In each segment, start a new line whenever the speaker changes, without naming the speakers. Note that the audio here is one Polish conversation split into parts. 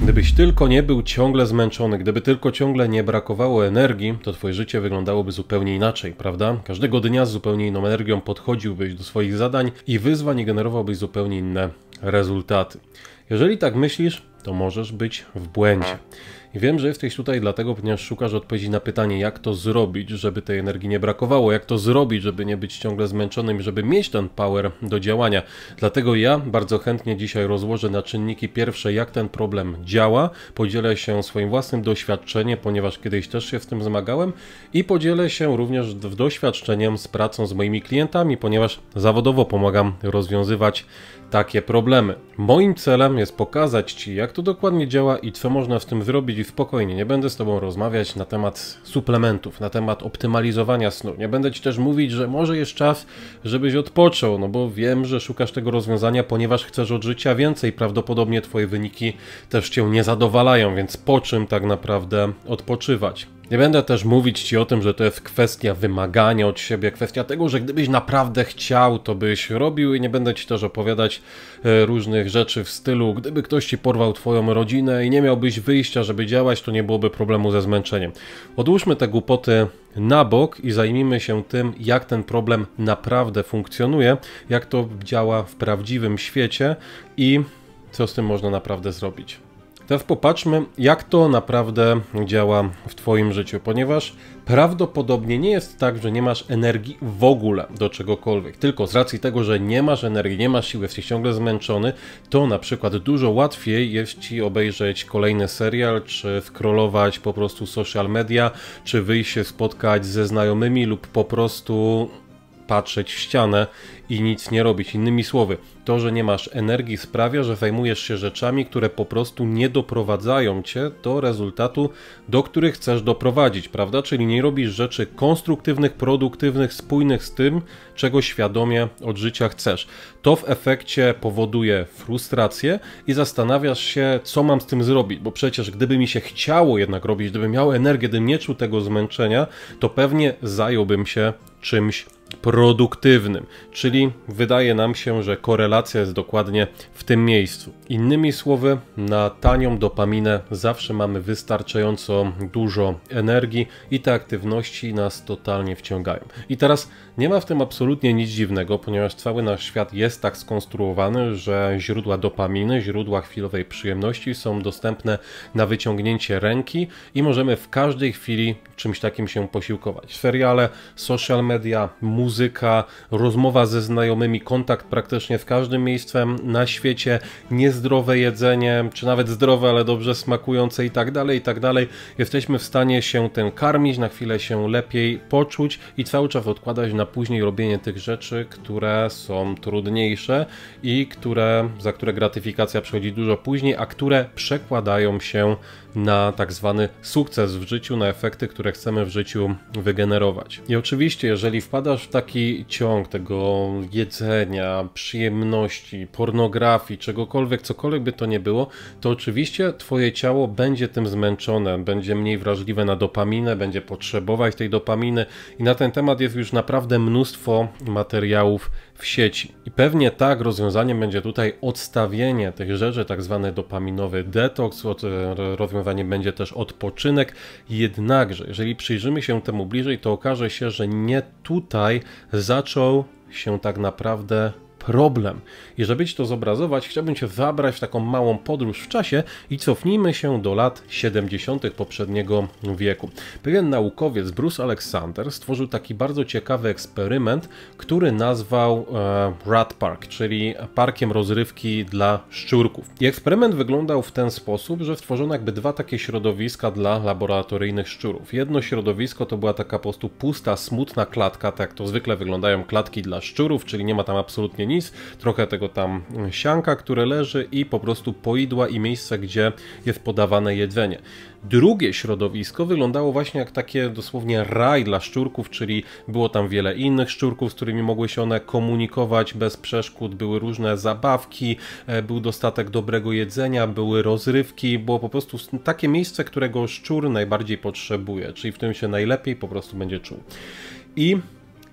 Gdybyś tylko nie był ciągle zmęczony, gdyby tylko ciągle nie brakowało energii, to twoje życie wyglądałoby zupełnie inaczej, prawda? Każdego dnia z zupełnie inną energią podchodziłbyś do swoich zadań i wyzwań i generowałbyś zupełnie inne rezultaty. Jeżeli tak myślisz, to możesz być w błędzie. I wiem, że jesteś tutaj dlatego, ponieważ szukasz odpowiedzi na pytanie, jak to zrobić, żeby tej energii nie brakowało, jak to zrobić, żeby nie być ciągle zmęczonym, żeby mieć ten power do działania. Dlatego ja bardzo chętnie dzisiaj rozłożę na czynniki pierwsze, jak ten problem działa, podzielę się swoim własnym doświadczeniem, ponieważ kiedyś też się z tym zmagałem i podzielę się również doświadczeniem z pracą z moimi klientami, ponieważ zawodowo pomagam rozwiązywać takie problemy. Moim celem jest pokazać Ci, jak to dokładnie działa i co można z tym zrobić i spokojnie. Nie będę z Tobą rozmawiać na temat suplementów, na temat optymalizowania snu. Nie będę Ci też mówić, że może jest czas, żebyś odpoczął, no bo wiem, że szukasz tego rozwiązania, ponieważ chcesz od życia więcej. Prawdopodobnie Twoje wyniki też Cię nie zadowalają, więc po czym tak naprawdę odpoczywać? Nie będę też mówić Ci o tym, że to jest kwestia wymagania od siebie, kwestia tego, że gdybyś naprawdę chciał, to byś robił i nie będę Ci też opowiadać różnych rzeczy w stylu, gdyby ktoś Ci porwał Twoją rodzinę i nie miałbyś wyjścia, żeby działać, to nie byłoby problemu ze zmęczeniem. Odłóżmy te głupoty na bok i zajmijmy się tym, jak ten problem naprawdę funkcjonuje, jak to działa w prawdziwym świecie i co z tym można naprawdę zrobić. Teraz popatrzmy, jak to naprawdę działa w Twoim życiu, ponieważ prawdopodobnie nie jest tak, że nie masz energii w ogóle do czegokolwiek, tylko z racji tego, że nie masz energii, nie masz siły, jesteś ciągle zmęczony, to na przykład dużo łatwiej jest Ci obejrzeć kolejny serial, czy scrollować po prostu social media, czy wyjść się spotkać ze znajomymi lub po prostu patrzeć w ścianę i nic nie robić. Innymi słowy, to, że nie masz energii sprawia, że zajmujesz się rzeczami, które po prostu nie doprowadzają Cię do rezultatu, do których chcesz doprowadzić, prawda? Czyli nie robisz rzeczy konstruktywnych, produktywnych, spójnych z tym, czego świadomie od życia chcesz. To w efekcie powoduje frustrację i zastanawiasz się, co mam z tym zrobić, bo przecież gdyby mi się chciało jednak robić, gdybym miał energię, gdybym nie czuł tego zmęczenia, to pewnie zająłbym się czymś produktywnym, czyli wydaje nam się, że korelacja jest dokładnie w tym miejscu. Innymi słowy, na tanią dopaminę zawsze mamy wystarczająco dużo energii i te aktywności nas totalnie wciągają. I teraz nie ma w tym absolutnie nic dziwnego, ponieważ cały nasz świat jest tak skonstruowany, że źródła dopaminy, źródła chwilowej przyjemności są dostępne na wyciągnięcie ręki i możemy w każdej chwili czymś takim się posiłkować. Seriale, social media, muzyka, rozmowa ze znajomymi, kontakt praktycznie z każdym miejscem na świecie, niezdrowe jedzenie, czy nawet zdrowe, ale dobrze smakujące i tak dalej, i tak dalej. Jesteśmy w stanie się tym karmić, na chwilę się lepiej poczuć i cały czas odkładać na później robienie tych rzeczy, które są trudniejsze i za które gratyfikacja przychodzi dużo później, a które przekładają się na tak zwany sukces w życiu, na efekty, które chcemy w życiu wygenerować. I oczywiście, jeżeli wpadasz w taki ciąg tego jedzenia, przyjemności, pornografii, czegokolwiek, cokolwiek by to nie było, to oczywiście Twoje ciało będzie tym zmęczone, będzie mniej wrażliwe na dopaminę, będzie potrzebować tej dopaminy i na ten temat jest już naprawdę mnóstwo materiałów w sieci. I pewnie tak rozwiązaniem będzie tutaj odstawienie tych rzeczy, tak zwany dopaminowy detoks, rozwiązaniem będzie też odpoczynek, jednakże jeżeli przyjrzymy się temu bliżej, to okaże się, że nie tutaj zaczął się tak naprawdę problem. I żeby Ci to zobrazować, chciałbym Cię zabrać w taką małą podróż w czasie i cofnijmy się do lat 70. poprzedniego wieku. Pewien naukowiec, Bruce Alexander, stworzył taki bardzo ciekawy eksperyment, który nazwał Rat Park, czyli parkiem rozrywki dla szczurków. I eksperyment wyglądał w ten sposób, że stworzono jakby dwa takie środowiska dla laboratoryjnych szczurów. Jedno środowisko to była taka po prostu pusta, smutna klatka, tak jak to zwykle wyglądają klatki dla szczurów, czyli nie ma tam absolutnie nic, trochę tego tam sianka, które leży i po prostu poidła i miejsce, gdzie jest podawane jedzenie. Drugie środowisko wyglądało właśnie jak takie dosłownie raj dla szczurków, czyli było tam wiele innych szczurków, z którymi mogły się one komunikować bez przeszkód, były różne zabawki, był dostatek dobrego jedzenia, były rozrywki, było po prostu takie miejsce, którego szczur najbardziej potrzebuje, czyli w którym się najlepiej po prostu będzie czuł. I w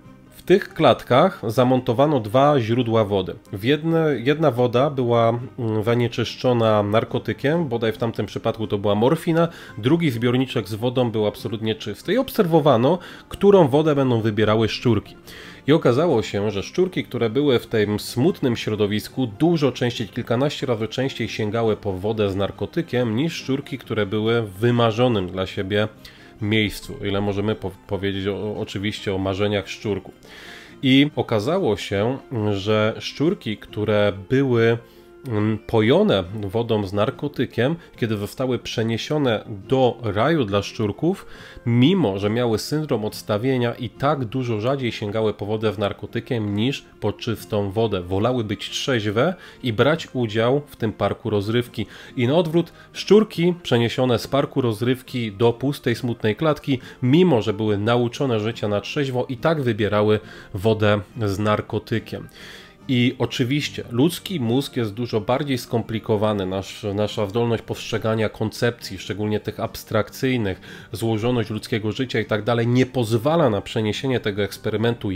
tych klatkach zamontowano dwa źródła wody. Jedna woda była zanieczyszczona narkotykiem, bodaj w tamtym przypadku to była morfina, drugi zbiorniczek z wodą był absolutnie czysty. I obserwowano, którą wodę będą wybierały szczurki. I okazało się, że szczurki, które były w tym smutnym środowisku, dużo częściej, kilkanaście razy częściej sięgały po wodę z narkotykiem, niż szczurki, które były w wymarzonym dla siebie miejscu. O ile możemy powiedzieć oczywiście o marzeniach szczurków. I okazało się, że szczurki, które były pojone wodą z narkotykiem, kiedy zostały przeniesione do raju dla szczurków, mimo że miały syndrom odstawienia, i tak dużo rzadziej sięgały po wodę z narkotykiem niż po czystą wodę. Wolały być trzeźwe i brać udział w tym parku rozrywki. I na odwrót, szczurki przeniesione z parku rozrywki do pustej, smutnej klatki, mimo że były nauczone życia na trzeźwo, i tak wybierały wodę z narkotykiem. I oczywiście ludzki mózg jest dużo bardziej skomplikowany, nasza zdolność postrzegania koncepcji, szczególnie tych abstrakcyjnych, złożoność ludzkiego życia i tak dalej, nie pozwala na przeniesienie tego eksperymentu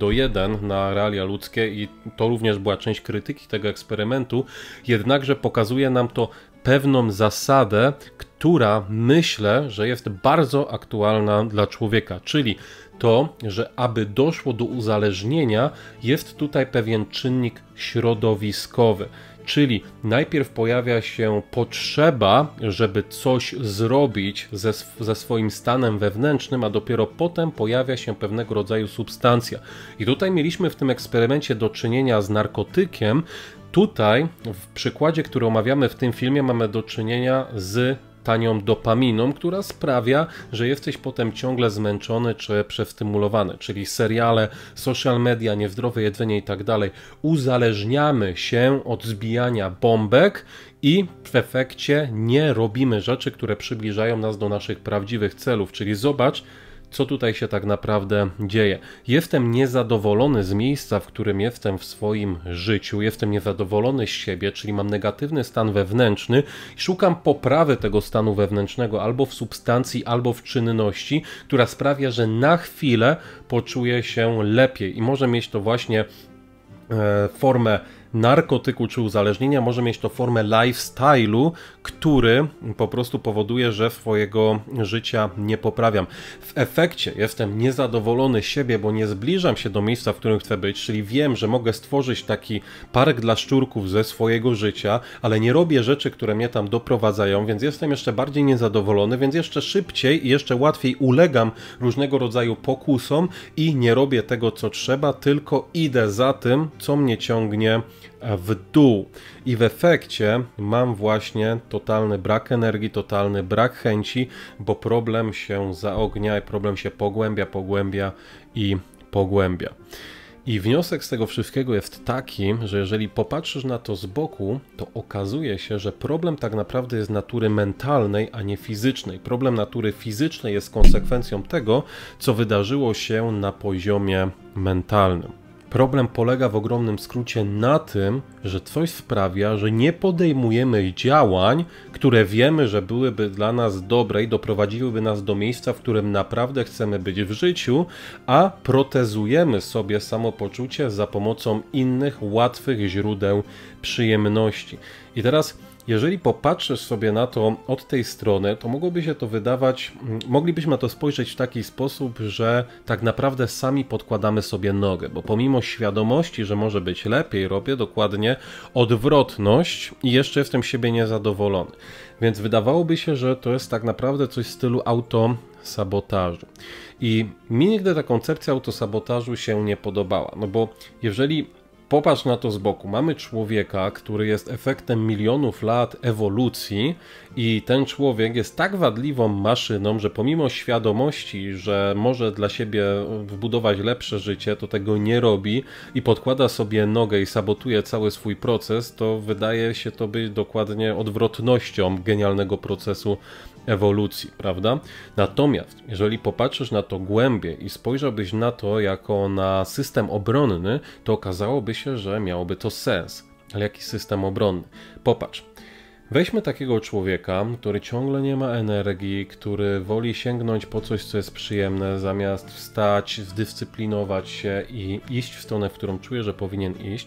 1:1 na realia ludzkie, i to również była część krytyki tego eksperymentu, jednakże pokazuje nam to pewną zasadę, która myślę, że jest bardzo aktualna dla człowieka, czyli to, że aby doszło do uzależnienia, jest tutaj pewien czynnik środowiskowy. Czyli najpierw pojawia się potrzeba, żeby coś zrobić ze swoim stanem wewnętrznym, a dopiero potem pojawia się pewnego rodzaju substancja. I tutaj mieliśmy w tym eksperymencie do czynienia z narkotykiem. Tutaj w przykładzie, który omawiamy w tym filmie, mamy do czynienia z tanią dopaminą, która sprawia, że jesteś potem ciągle zmęczony czy przestymulowany, czyli seriale, social media, niezdrowe jedzenie i tak dalej. Uzależniamy się od zbijania bombek i w efekcie nie robimy rzeczy, które przybliżają nas do naszych prawdziwych celów, czyli zobacz, co tutaj się tak naprawdę dzieje. Jestem niezadowolony z miejsca, w którym jestem w swoim życiu, jestem niezadowolony z siebie, czyli mam negatywny stan wewnętrzny i szukam poprawy tego stanu wewnętrznego albo w substancji, albo w czynności, która sprawia, że na chwilę poczuję się lepiej i może mieć to właśnie formę narkotyku czy uzależnienia, może mieć to formę lifestyle'u, który po prostu powoduje, że swojego życia nie poprawiam. W efekcie jestem niezadowolony z siebie, bo nie zbliżam się do miejsca, w którym chcę być, czyli wiem, że mogę stworzyć taki park dla szczurków ze swojego życia, ale nie robię rzeczy, które mnie tam doprowadzają, więc jestem jeszcze bardziej niezadowolony, więc jeszcze szybciej i jeszcze łatwiej ulegam różnego rodzaju pokusom i nie robię tego, co trzeba, tylko idę za tym, co mnie ciągnie w dół. I w efekcie mam właśnie totalny brak energii, totalny brak chęci, bo problem się zaognia i problem się pogłębia i pogłębia. I wniosek z tego wszystkiego jest taki, że jeżeli popatrzysz na to z boku, to okazuje się, że problem tak naprawdę jest natury mentalnej, a nie fizycznej. Problem natury fizycznej jest konsekwencją tego, co wydarzyło się na poziomie mentalnym. Problem polega w ogromnym skrócie na tym, że coś sprawia, że nie podejmujemy działań, które wiemy, że byłyby dla nas dobre i doprowadziłyby nas do miejsca, w którym naprawdę chcemy być w życiu, a protezujemy sobie samopoczucie za pomocą innych, łatwych źródeł przyjemności. I teraz, jeżeli popatrzysz sobie na to od tej strony, to mogłoby się to wydawać, moglibyśmy na to spojrzeć w taki sposób, że tak naprawdę sami podkładamy sobie nogę, bo pomimo świadomości, że może być lepiej, robię dokładnie odwrotność i jeszcze jestem siebie niezadowolony. Więc wydawałoby się, że to jest tak naprawdę coś w stylu autosabotażu. I mi nigdy ta koncepcja autosabotażu się nie podobała, no bo jeżeli popatrz na to z boku. Mamy człowieka, który jest efektem milionów lat ewolucji i ten człowiek jest tak wadliwą maszyną, że pomimo świadomości, że może dla siebie wbudować lepsze życie, to tego nie robi i podkłada sobie nogę i sabotuje cały swój proces, to wydaje się to być dokładnie odwrotnością genialnego procesu ewolucji, prawda? Natomiast jeżeli popatrzysz na to głębiej i spojrzałbyś na to jako na system obronny, to okazałoby się, że miałoby to sens. Ale jaki system obronny? Popatrz. Weźmy takiego człowieka, który ciągle nie ma energii, który woli sięgnąć po coś, co jest przyjemne, zamiast wstać, zdyscyplinować się i iść w stronę, w którą czuje, że powinien iść.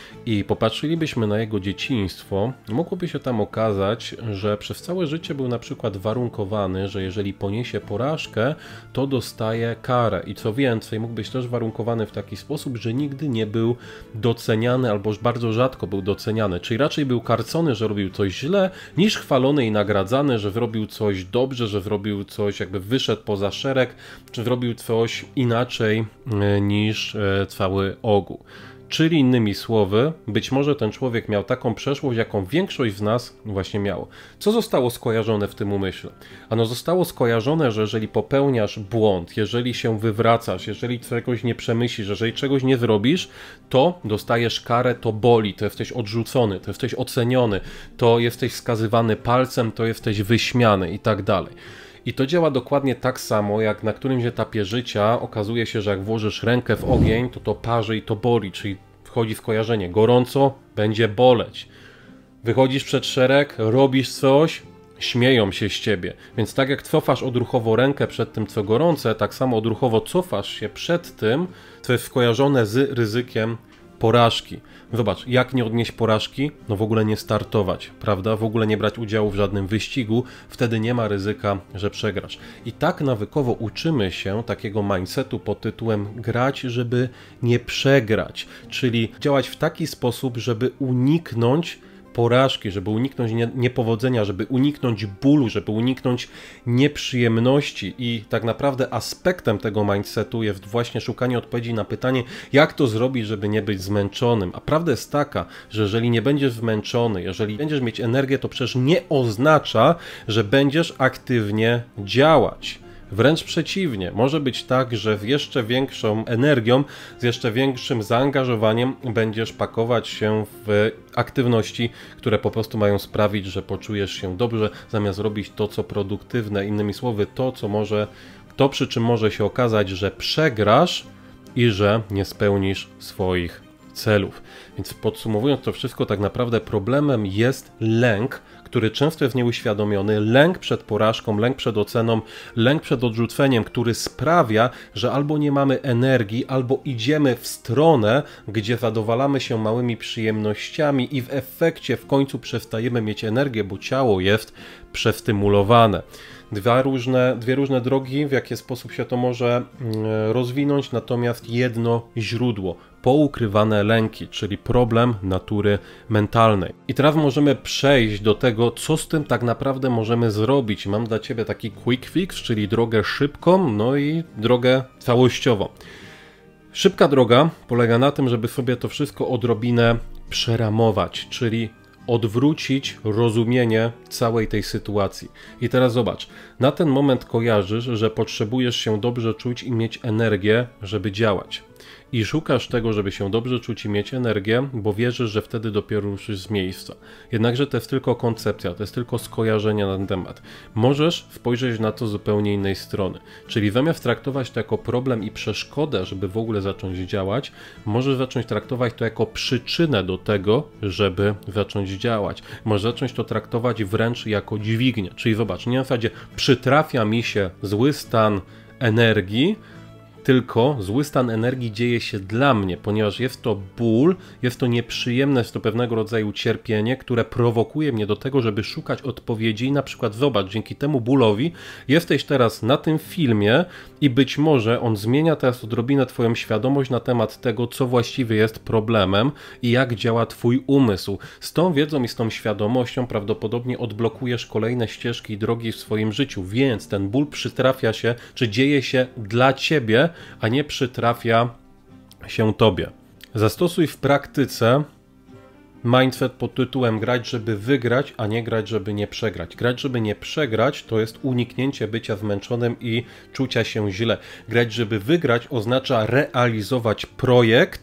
I popatrzylibyśmy na jego dzieciństwo, mogłoby się tam okazać, że przez całe życie był na przykład warunkowany, że jeżeli poniesie porażkę, to dostaje karę. I co więcej, mógł być też warunkowany w taki sposób, że nigdy nie był doceniany albo bardzo rzadko był doceniany. Czyli raczej był karcony, że robił coś źle, niż chwalony i nagradzany, że zrobił coś dobrze, że zrobił coś, jakby wyszedł poza szereg, czy zrobił coś inaczej niż cały ogół. Czyli innymi słowy, być może ten człowiek miał taką przeszłość, jaką większość z nas właśnie miało. Co zostało skojarzone w tym umyśle? Ano zostało skojarzone, że jeżeli popełniasz błąd, jeżeli się wywracasz, jeżeli czegoś nie przemyślisz, jeżeli czegoś nie zrobisz, to dostajesz karę, to boli, to jesteś odrzucony, to jesteś oceniony, to jesteś wskazywany palcem, to jesteś wyśmiany i tak dalej. I to działa dokładnie tak samo, jak na którymś etapie życia okazuje się, że jak włożysz rękę w ogień, to parzy i to boli, czyli wchodzi w kojarzenie. Gorąco, będzie boleć. Wychodzisz przed szereg, robisz coś, śmieją się z ciebie. Więc tak jak cofasz odruchowo rękę przed tym, co gorące, tak samo odruchowo cofasz się przed tym, co jest skojarzone z ryzykiem porażki. Zobacz, jak nie odnieść porażki? No w ogóle nie startować, prawda? W ogóle nie brać udziału w żadnym wyścigu, wtedy nie ma ryzyka, że przegrasz. I tak nawykowo uczymy się takiego mindsetu pod tytułem grać, żeby nie przegrać, czyli działać w taki sposób, żeby uniknąć porażki, żeby uniknąć niepowodzenia, żeby uniknąć bólu, żeby uniknąć nieprzyjemności i tak naprawdę aspektem tego mindsetu jest właśnie szukanie odpowiedzi na pytanie, jak to zrobić, żeby nie być zmęczonym. A prawda jest taka, że jeżeli nie będziesz zmęczony, jeżeli będziesz mieć energię, to przecież nie oznacza, że będziesz aktywnie działać. Wręcz przeciwnie, może być tak, że z jeszcze większą energią, z jeszcze większym zaangażowaniem będziesz pakować się w aktywności, które po prostu mają sprawić, że poczujesz się dobrze, zamiast robić to, co produktywne. Innymi słowy, to przy czym może się okazać, że przegrasz i że nie spełnisz swoich celów. Więc podsumowując to wszystko, tak naprawdę problemem jest lęk, który często jest nieuświadomiony, lęk przed porażką, lęk przed oceną, lęk przed odrzuceniem, który sprawia, że albo nie mamy energii, albo idziemy w stronę, gdzie zadowalamy się małymi przyjemnościami i w efekcie w końcu przestajemy mieć energię, bo ciało jest przestymulowane. Dwie różne drogi, w jaki sposób się to może rozwinąć, natomiast jedno źródło. Poukrywane lęki, czyli problem natury mentalnej. I teraz możemy przejść do tego, co z tym tak naprawdę możemy zrobić. Mam dla Ciebie taki quick fix, czyli drogę szybką, no i drogę całościową. Szybka droga polega na tym, żeby sobie to wszystko odrobinę przeramować, czyli odwrócić rozumienie całej tej sytuacji. I teraz zobacz, na ten moment kojarzysz, że potrzebujesz się dobrze czuć i mieć energię, żeby działać. I szukasz tego, żeby się dobrze czuć i mieć energię, bo wierzysz, że wtedy dopiero ruszysz z miejsca. Jednakże to jest tylko koncepcja, to jest tylko skojarzenie na ten temat. Możesz spojrzeć na to z zupełnie innej strony. Czyli zamiast traktować to jako problem i przeszkodę, żeby w ogóle zacząć działać, możesz zacząć traktować to jako przyczynę do tego, żeby zacząć działać. Możesz zacząć to traktować wręcz jako dźwignię. Czyli zobacz, nie na zasadzie przytrafia mi się zły stan energii, tylko zły stan energii dzieje się dla mnie, ponieważ jest to ból, jest to nieprzyjemne, jest to pewnego rodzaju cierpienie, które prowokuje mnie do tego, żeby szukać odpowiedzi i na przykład zobacz, dzięki temu bólowi jesteś teraz na tym filmie i być może on zmienia teraz odrobinę Twoją świadomość na temat tego, co właściwie jest problemem i jak działa Twój umysł. Z tą wiedzą i z tą świadomością prawdopodobnie odblokujesz kolejne ścieżki i drogi w swoim życiu, więc ten ból przytrafia się, czy dzieje się dla Ciebie, a nie przytrafia się Tobie. Zastosuj w praktyce mindset pod tytułem grać, żeby wygrać, a nie grać, żeby nie przegrać. Grać, żeby nie przegrać, to jest uniknięcie bycia zmęczonym i czucia się źle. Grać, żeby wygrać oznacza realizować projekt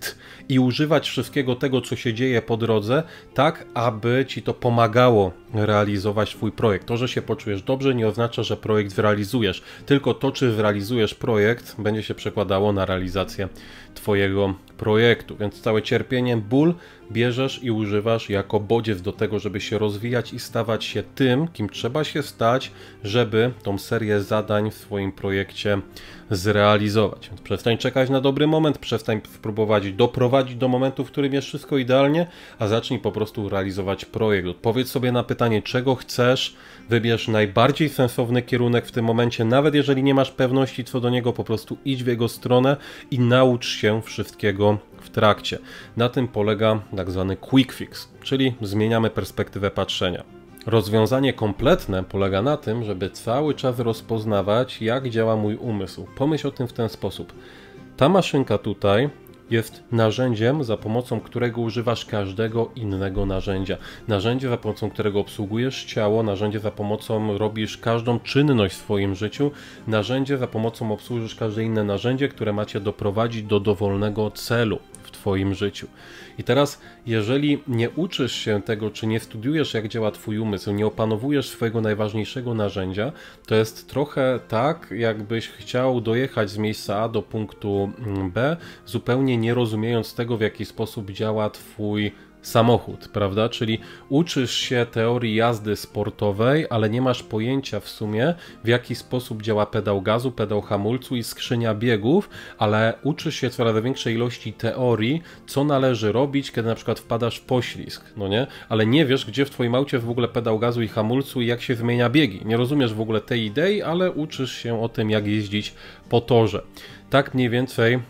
i używać wszystkiego tego, co się dzieje po drodze, tak aby ci to pomagało realizować twój projekt. To, że się poczujesz dobrze, nie oznacza, że projekt zrealizujesz. Tylko to, czy zrealizujesz projekt, będzie się przekładało na realizację twojego projektu. Więc całe cierpienie, ból bierzesz i używasz jako bodziec do tego, żeby się rozwijać i stawać się tym, kim trzeba się stać, żeby tą serię zadań w swoim projekcie zrealizować. Więc przestań czekać na dobry moment, przestań próbować doprowadzić do momentu, w którym jest wszystko idealnie, a zacznij po prostu realizować projekt. Odpowiedz sobie na pytanie, czego chcesz, wybierz najbardziej sensowny kierunek w tym momencie, nawet jeżeli nie masz pewności co do niego, po prostu idź w jego stronę i naucz się wszystkiego w trakcie. Na tym polega tak zwany quick fix, czyli zmieniamy perspektywę patrzenia. Rozwiązanie kompletne polega na tym, żeby cały czas rozpoznawać, jak działa mój umysł. Pomyśl o tym w ten sposób. Ta maszynka tutaj jest narzędziem, za pomocą którego używasz każdego innego narzędzia. Narzędzie, za pomocą którego obsługujesz ciało, narzędzie, za pomocą robisz każdą czynność w swoim życiu, narzędzie, za pomocą obsłużysz każde inne narzędzie, które macie doprowadzić do dowolnego celu w twoim życiu. I teraz, jeżeli nie uczysz się tego, czy nie studiujesz, jak działa twój umysł, nie opanowujesz swojego najważniejszego narzędzia, to jest trochę tak, jakbyś chciał dojechać z miejsca A do punktu B, zupełnie nie rozumiejąc tego, w jaki sposób działa twój samochód, prawda? Czyli uczysz się teorii jazdy sportowej, ale nie masz pojęcia w sumie, w jaki sposób działa pedał gazu, pedał hamulcu i skrzynia biegów, ale uczysz się coraz większej ilości teorii, co należy robić, kiedy na przykład wpadasz w poślizg, no nie? Ale nie wiesz, gdzie w twoim aucie jest w ogóle pedał gazu i hamulcu i jak się zmienia biegi. Nie rozumiesz w ogóle tej idei, ale uczysz się o tym, jak jeździć po torze. Tak mniej więcej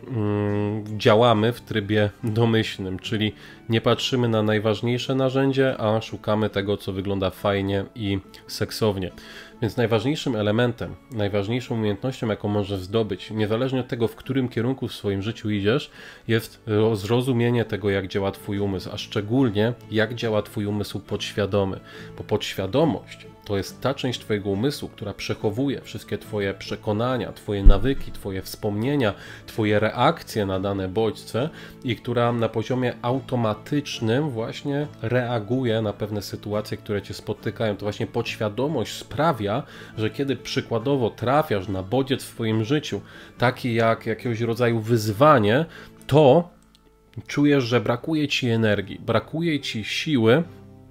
działamy w trybie domyślnym, czyli nie patrzymy na najważniejsze narzędzie, a szukamy tego, co wygląda fajnie i seksownie. Więc najważniejszym elementem, najważniejszą umiejętnością, jaką możesz zdobyć, niezależnie od tego, w którym kierunku w swoim życiu idziesz, jest zrozumienie tego, jak działa twój umysł, a szczególnie jak działa twój umysł podświadomy, bo podświadomość to jest ta część twojego umysłu, która przechowuje wszystkie twoje przekonania, twoje nawyki, twoje wspomnienia, twoje reakcje na dane bodźce i która na poziomie automatycznym właśnie reaguje na pewne sytuacje, które cię spotykają. To właśnie podświadomość sprawia, że kiedy przykładowo trafiasz na bodziec w swoim życiu, taki jak jakiegoś rodzaju wyzwanie, to czujesz, że brakuje ci energii, brakuje ci siły,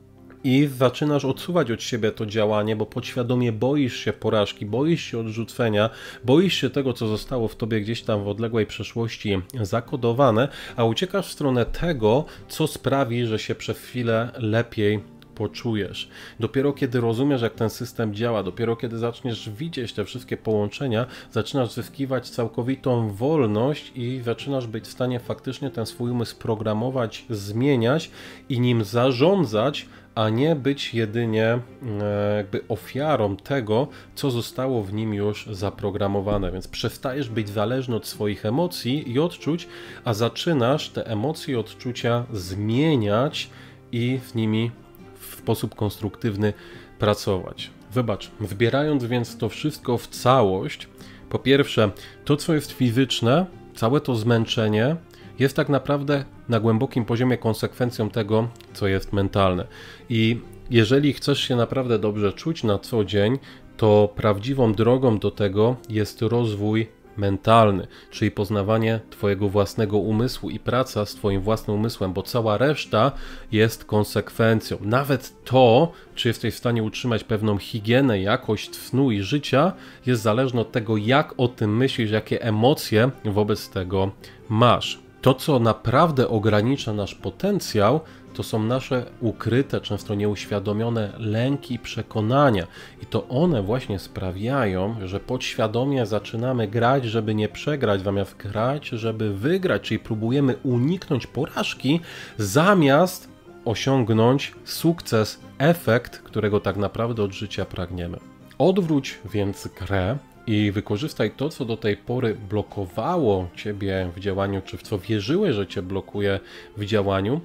i zaczynasz odsuwać od siebie to działanie, bo podświadomie boisz się porażki, boisz się odrzucenia, boisz się tego, co zostało w tobie gdzieś tam w odległej przeszłości zakodowane, a uciekasz w stronę tego, co sprawi, że się przez chwilę lepiej poczujesz. Dopiero kiedy rozumiesz, jak ten system działa, dopiero kiedy zaczniesz widzieć te wszystkie połączenia, zaczynasz zyskiwać całkowitą wolność i zaczynasz być w stanie faktycznie ten swój umysł programować, zmieniać i nim zarządzać, a nie być jedynie jakby ofiarą tego, co zostało w nim już zaprogramowane. Więc przestajesz być zależny od swoich emocji i odczuć, a zaczynasz te emocje i odczucia zmieniać i z nimi w sposób konstruktywny pracować. Wybacz, wybierając więc to wszystko w całość, po pierwsze, to co jest fizyczne, całe to zmęczenie jest tak naprawdę na głębokim poziomie konsekwencją tego, co jest mentalne. I jeżeli chcesz się naprawdę dobrze czuć na co dzień, to prawdziwą drogą do tego jest rozwój mentalny, czyli poznawanie twojego własnego umysłu i praca z twoim własnym umysłem, bo cała reszta jest konsekwencją. Nawet to, czy jesteś w stanie utrzymać pewną higienę, jakość snu i życia, jest zależne od tego, jak o tym myślisz, jakie emocje wobec tego masz. To, co naprawdę ogranicza nasz potencjał, to są nasze ukryte, często nieuświadomione lęki i przekonania. I to one właśnie sprawiają, że podświadomie zaczynamy grać, żeby nie przegrać, zamiast grać, żeby wygrać, czyli próbujemy uniknąć porażki, zamiast osiągnąć sukces, efekt, którego tak naprawdę od życia pragniemy. Odwróć więc grę i wykorzystaj to, co do tej pory blokowało ciebie w działaniu, czy w co wierzyłeś, że cię blokuje w działaniu,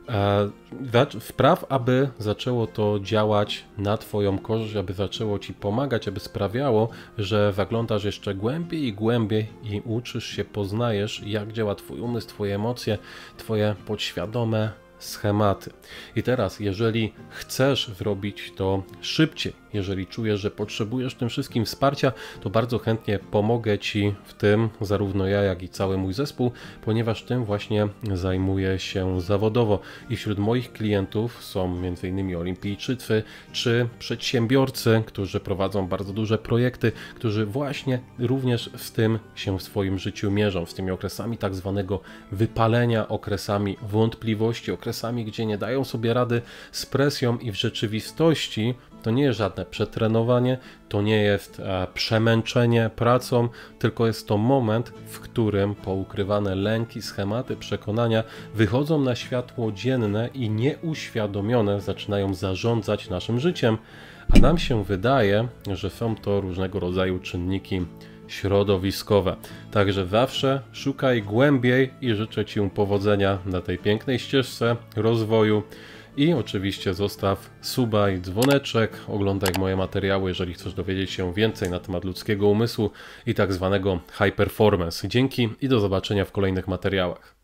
Wpraw, aby zaczęło to działać na Twoją korzyść, aby zaczęło Ci pomagać, aby sprawiało, że zaglądasz jeszcze głębiej i głębiej i uczysz się, poznajesz, jak działa Twój umysł, Twoje emocje, Twoje podświadome schematy. I teraz, jeżeli chcesz zrobić to szybciej, jeżeli czujesz, że potrzebujesz tym wszystkim wsparcia, to bardzo chętnie pomogę Ci w tym, zarówno ja, jak i cały mój zespół, ponieważ tym właśnie zajmuję się zawodowo. I wśród moich klientów są m.in. olimpijczycy czy przedsiębiorcy, którzy prowadzą bardzo duże projekty, którzy właśnie również z tym się w swoim życiu mierzą, z tymi okresami tak zwanego wypalenia, okresami wątpliwości, okresami, gdzie nie dają sobie rady z presją i w rzeczywistości to nie jest żadne przetrenowanie, to nie jest przemęczenie pracą, tylko jest to moment, w którym poukrywane lęki, schematy, przekonania wychodzą na światło dzienne i nieuświadomione zaczynają zarządzać naszym życiem, a nam się wydaje, że są to różnego rodzaju czynniki środowiskowe. Także zawsze szukaj głębiej i życzę Ci powodzenia na tej pięknej ścieżce rozwoju. I oczywiście zostaw suba i dzwoneczek, oglądaj moje materiały, jeżeli chcesz dowiedzieć się więcej na temat ludzkiego umysłu i tak zwanego high performance. Dzięki i do zobaczenia w kolejnych materiałach.